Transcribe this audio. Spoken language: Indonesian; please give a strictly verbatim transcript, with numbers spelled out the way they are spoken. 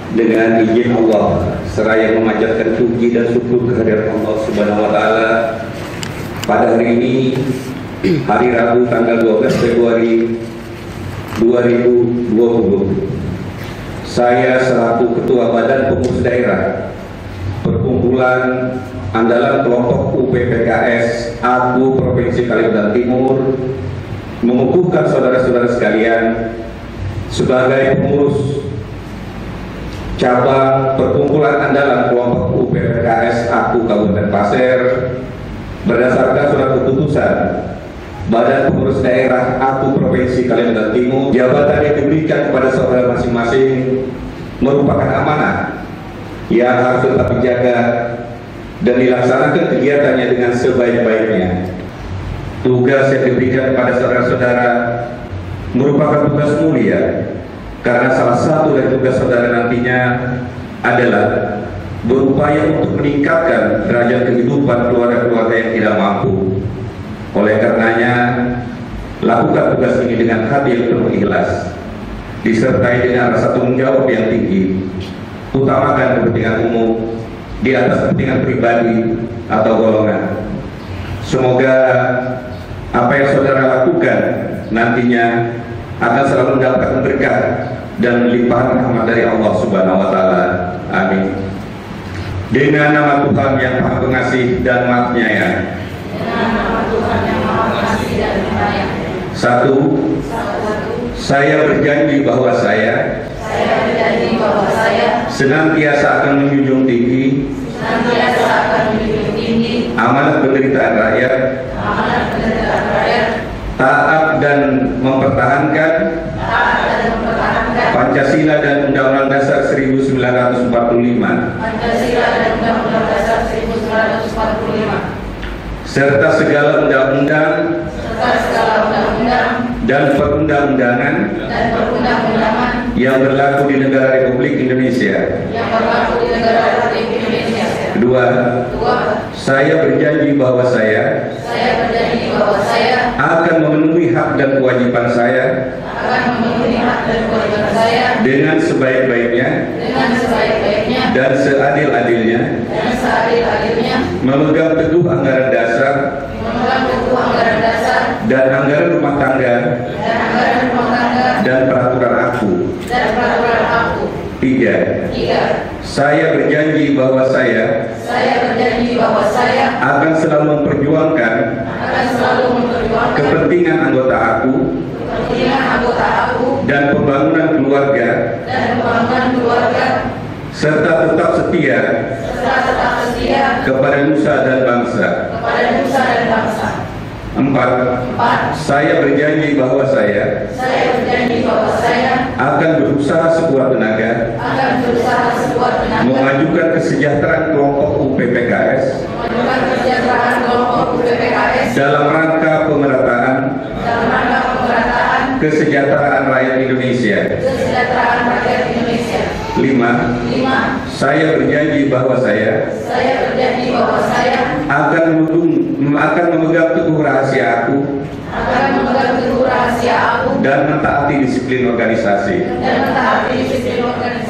Dengan izin Allah, seraya memanjatkan puji dan syukur kehadirat Allah Subhanahu wa Ta'ala, pada hari ini, hari Rabu tanggal dua belas Februari dua ribu dua puluh, saya selaku Ketua Badan Pengurus Daerah Perkumpulan Andalan Kelompok U P P K S A K U Provinsi Kalimantan Timur mengukuhkan saudara-saudara sekalian sebagai pengurus cabang Perkumpulan Andalan Kelompok U P P K S A K U Kabupaten Pasir berdasarkan surat keputusan Badan Pengurus Daerah A K U Provinsi Kalimantan Timur. Jabatan yang diberikan kepada saudara masing-masing merupakan amanah yang harus tetap dijaga dan dilaksanakan kegiatannya dengan sebaik-baiknya. Tugas yang diberikan kepada saudara-saudara merupakan tugas mulia, karena salah satu dari tugas saudara nantinya adalah berupaya untuk meningkatkan derajat kehidupan keluarga-keluarga yang tidak mampu. Oleh karenanya, lakukan tugas ini dengan hati yang penuh ikhlas, disertai dengan rasa tanggung jawab yang tinggi. Utamakan kepentingan umum di atas kepentingan pribadi atau golongan. Semoga apa yang saudara lakukan nantinya akan selalu mendapatkan berkah dan limpahan rahmat dari Allah Subhanahu wa Ta'ala. Amin. Dengan nama Tuhan yang Maha Pengasih dan Maha Penyayang. Satu, saya berjanji bahwa saya Saya berjanji bahwa saya senantiasa akan menjunjung tinggi senantiasa akan menjunjung tinggi amanat penderitaan rakyat, amanat penderitaan rakyat, taat dan mempertahankan taat dan mempertahankan Pancasila dan Undang-Undang Dasar seribu sembilan ratus empat puluh lima, Pancasila dan Undang-Undang Dasar seribu sembilan ratus empat puluh lima, serta segala undang-undang serta segala undang-undang dan perundang-undangan dan perundang-undangan yang berlaku di negara Republik Indonesia. yang berlaku di negara Republik Indonesia. Kedua, Dua, saya berjanji bahwa saya saya berjanji bahwa saya akan memenuhi hak dan kewajiban saya akan memenuhi hak dan kewajiban saya dengan sebaik-baiknya dengan sebaik-baiknya dan seadil-adilnya, dan seadil-adilnya, memegang teguh anggaran dasar memegang teguh anggaran dasar dan anggaran rumah tangga dan anggaran rumah tangga dan peraturan aku. dan peraturan aku. Tiga, Tiga, saya berjanji bahwa saya saya berjanji bahwa saya akan selalu memperjuangkan akan selalu memperjuangkan kepentingan anggota aku kepentingan anggota aku dan pembangunan keluarga, dan pembangunan keluarga, serta tetap setia serta tetap setia kepada nusa dan bangsa. kepada nusa dan bangsa. Empat, Empat, saya berjanji bahwa saya saya berjanji bahwa saya akan berusaha sekuat tenaga akan berusaha sekuat tenaga memajukan kesejahteraan kelompok U P P K S memajukan kesejahteraan kelompok U P P K S dalam rangka pemerataan dalam rangka pemerataan kesejahteraan rakyat Indonesia. kesejahteraan rakyat Indonesia. Lima, Lima, saya berjanji bahwa saya saya berjanji bahwa saya akan mendung, akan memegang teguh rahasia aku akan memegang teguh rahasia aku dan mentaati disiplin organisasi. dan mentaati disiplin organisasi.